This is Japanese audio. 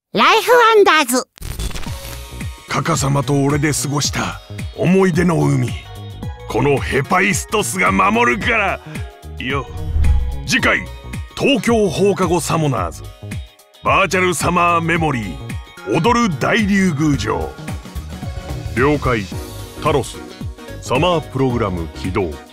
ライフワンダーズ。 カカ様と俺で過ごした思い出の海、このヘパイストスが守るからよ。次回東京放課後サモナーズバーチャルサマーメモリー踊る大竜宮城。了解。タロスサマープログラム起動。